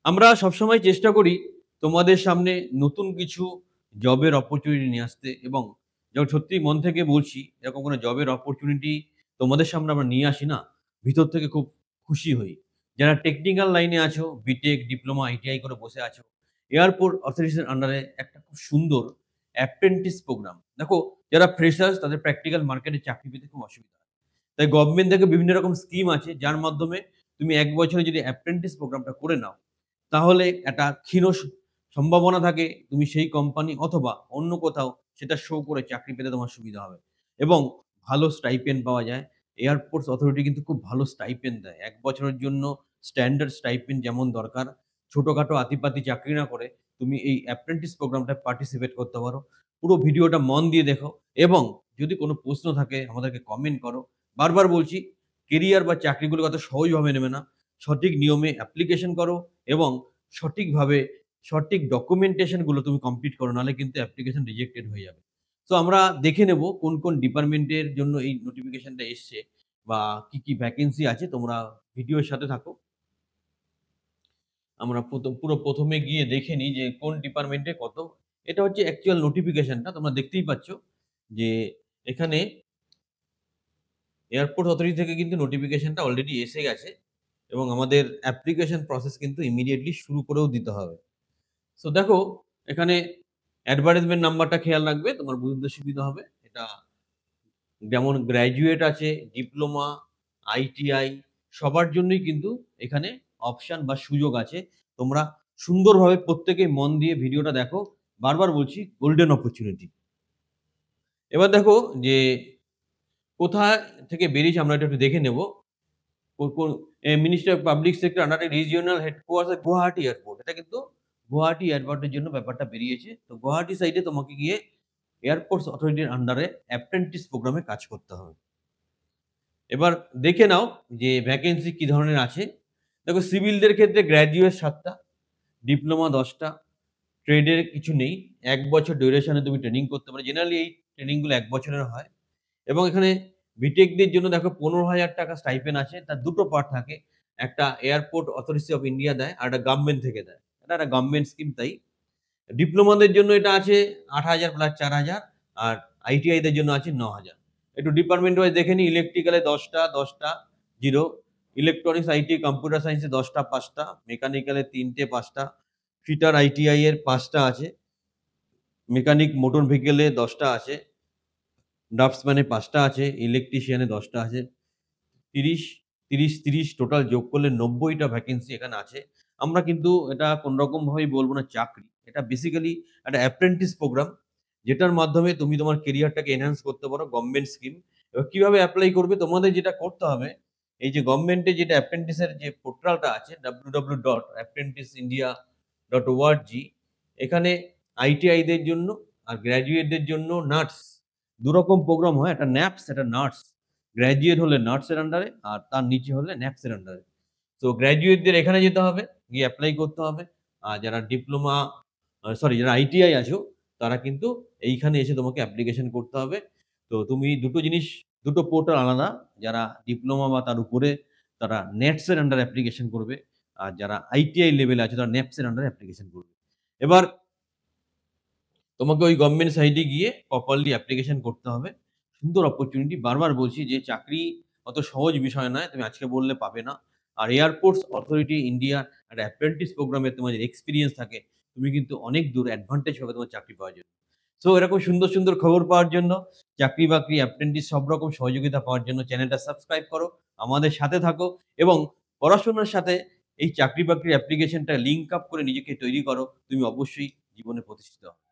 আমরা সবসময় চেষ্টা করি তোমাদের সামনে নতুন কিছু জবের অপরচুনিটি নিয়ে আসতে এবং যখন সত্যি মন থেকে বলছি এরকম কোনো জবের অপরচুনিটি তোমাদের সামনে আমরা নিয়ে আসি না, ভিতর থেকে খুব খুশি হই। যারা টেকনিক্যাল লাইনে আছো, বিটেক, ডিপ্লোমা, আইটিআই করে বসে আছো, এয়ারপোর্ট অথরিটির আন্ডারে একটা খুব সুন্দর অ্যাপ্রেন্টিস প্রোগ্রাম। দেখো, যারা ফ্রেশার্স তাদের প্র্যাকটিক্যাল মার্কেটে চাকরি পেতে খুব অসুবিধা হয়। তাই গভর্নমেন্ট থেকে বিভিন্ন রকম স্কিম আছে যার মাধ্যমে তুমি ১ বছরে যদি অ্যাপ্রেন্টিস প্রোগ্রামটা করে নাও, তাহলে একটা ক্ষীণ সম্ভাবনা থাকে তুমি সেই কোম্পানি অথবা অন্য কোথাও সেটা শো করে চাকরি পেতে তোমার সুবিধা হবে এবং ভালো স্টাইপেন্ড পাওয়া যায়। এয়ারপোর্টস অথরিটি কিন্তু খুব ভালো স্টাইপেন্ড দেয়। ১ বছরের জন্য স্ট্যান্ডার্ড স্টাইপেন্ড যেমন দরকার, ছোটখাটো আতিপাতি চাকরি না করে তুমি এই অ্যাপ্রেন্টিস প্রোগ্রামটায় পার্টিসিপেট করতে পারো। পুরো ভিডিওটা মন দিয়ে দেখো এবং যদি কোনো প্রশ্ন থাকে আমাদেরকে কমেন্ট করো। বারবার বলছি, কেরিয়ার বা চাকরিগুলোকে অত সহজভাবে নেবে না। সঠিক নিয়মে অ্যাপ্লিকেশন করো এবং সঠিকভাবে সঠিক ডকুমেন্টেশন গুলো তুমি কমপ্লিট করো, নাহলে কিন্তু অ্যাপ্লিকেশন রিজেক্টেড হয়ে যাবে। সো আমরা দেখে নেব কোন, কোন ডিপার্টমেন্টের জন্য এই নোটিফিকেশনটা এসছে বা কি, কি ভ্যাকেন্সি আছে। তোমরা ভিডিওর সাথে থাকো। আমরা পুরো ১ম এ গিয়ে দেখে নিই যে কোন ডিপার্টমেন্টে কত। এটা হচ্ছে অ্যাকচুয়াল নোটিফিকেশনটা। তোমরা দেখতেই পাচ্ছ যে এখানে এয়ারপোর্ট অথরিটি থেকে কিন্তু নোটিফিকেশনটা অলরেডি এসে গেছে এবং আমাদের অ্যাপ্লিকেশন প্রসেস কিন্তু ইমিডিয়েটলি শুরু করেও দিতে হবে। সো দেখো, এখানে অ্যাডভার্টাইজমেন্ট নাম্বারটা খেয়াল রাখবে, তোমার বুঝতে সুবিধা হবে। এটা যেমন গ্র্যাজুয়েট আছে, ডিপ্লোমা, আইটিআই সবার জন্যই কিন্তু এখানে অপশন বা সুযোগ আছে। তোমরা সুন্দরভাবে প্রত্যেকেই মন দিয়ে ভিডিওটা দেখো। বারবার বলছি, গোল্ডেন অপরচুনিটি। এবার দেখো যে কোথায় থেকে বেরিয়েছে আমরা এটা একটু দেখে নেব। কোন ministry of public sector under regional headquarter Guwahati airport. এটা কিন্তু গুয়াহাটি এয়ারপোর্টের জন্য ব্যাপারটা বেরিয়েছে। তো গুয়াহাটি সাইডে তোমাকে গিয়ে এয়ারপোর্টস অথরিটির আন্ডারে অ্যাপ্রেন্টিস প্রোগ্রামে কাজ করতে হবে। এবার দেখে নাও যে ভ্যাকেন্সি কি ধরনের আছে। দেখো, সিভিলদের ক্ষেত্রে গ্র্যাজুয়েট ৭ টা, ডিপ্লোমা ১০ টা, ট্রেডের কিছু নেই। ১ বছর ডিউরেশনে তুমি ট্রেনিং করতে পারো। জেনারেলি এই ট্রেনিং গুলো ১ বছরের হয় এবং এখানে বিটেকদের জন্য দেখো ৳১৫,০০০ স্টাইপেন্ড আছে। তার ২ টো পার্ট থাকে। একটা এয়ারপোর্ট অথরিটি অফ ইন্ডিয়া দেয়, আর একটা গভর্নমেন্ট থেকে দেয়। এটা একটা গভর্নমেন্ট স্কিম তাই। ডিপ্লোমাদের জন্য এটা আছে ৮,০০০ প্লাস ৪,০০০ আর আইটিআই দের জন্য আছে ৯,০০০। একটু ডিপার্টমেন্ট ওয়াইজ দেখে নিই। ইলেকট্রিক্যালে ১০ টা, ১০ টা 0, ইলেকট্রনিক্স, আইটি, কম্পিউটার সায়েন্সে ১০ টা ৫ টা, মেকানিক্যালে ৩ টে ৫ টা, ফিটার আইটিআই এর ৫ টা আছে, মেকানিক মোটর ভেহিকলে ১০ টা আছে, ড্রাফটসম্যানে ৫ টা আছে, ইলেকট্রিশিয়ানে ১০ টা আছে। ৩০, ৩০, ৩০ টোটাল যোগ করলে ৯০ টা ভ্যাকেন্সি এখানে আছে। আমরা কিন্তু এটা কোনরকম ভাবেই বলব না চাকরি। এটা বেসিক্যালি একটা অ্যাপ্রেন্টিস প্রোগ্রাম, যেটার মাধ্যমে তুমি তোমার ক্যারিয়ারটাকে এনহ্যান্স করতে পারো। Government scheme. এবার কিভাবে এপ্লাই করবে? তোমাদের যেটা করতে হবে, এই যে গভর্নমেন্টের যেটা অ্যাপ্রেন্টিসের যে পোর্টালটা আছে www.apprenticeindia.org, এখানে আইটিআই দের জন্য আর গ্র্যাজুয়েটদের জন্য নার্স ২ রকম প্রোগ্রাম হয়। একটা ন্যাপস, একটা নার্স। গ্র্যাজুয়েট হলে নার্স এর আন্ডারে আর তার নিচে হলে ন্যাপস এর আন্ডারে। তো গ্র্যাজুয়েটদের এখানে যেতে হবে, গিয়ে এপ্লাই করতে হবে। আর যারা ডিপ্লোমা যারা আইটিআই আছো তারা কিন্তু এইখানে এসে তোমাকে অ্যাপ্লিকেশন করতে হবে। তো তুমি ২ টো জিনিস, ২ টো পোর্টাল আলাদা। যারা ডিপ্লোমা বা তার উপরে তারা নেটস এর আন্ডারে অ্যাপ্লিকেশন করবে। আর যারা আইটিআই লেভেলে আছে তারা নেপস এর আন্ডারে অ্যাপ্লিকেশন করবে। এবার তোমাকে ওই গভর্নমেন্ট সাইটে গিয়ে প্রপারলি অ্যাপ্লিকেশন করতে হবে। সুন্দর অপরচুনিটি। বারবার বলছি যে চাকরি অত সহজ বিষয় নয়। তুমি আজকে বললে পাবে না। আর এয়ারপোর্টস অথরিটি ইন্ডিয়া একটা অ্যাপ্রেন্টিস প্রোগ্রামে তোমার যদি এক্সপেরিয়েন্স থাকে, তুমি কিন্তু অনেক দূর অ্যাডভান্টেজ পাবে তোমার চাকরি পাওয়ার জন্য। সো এরকম সুন্দর, সুন্দর খবর পাওয়ার জন্য, চাকরি-বাকরি, অ্যাপ্রেন্টিস সব রকম সহযোগিতা পাওয়ার জন্য চ্যানেলটা সাবস্ক্রাইব করো, আমাদের সাথে থাকো এবং পড়াশোনার সাথে এই চাকরি-বাকরির অ্যাপ্লিকেশনটা লিঙ্ক আপ করে নিজেকে তৈরি করো। তুমি অবশ্যই জীবনে প্রতিষ্ঠিত হবে।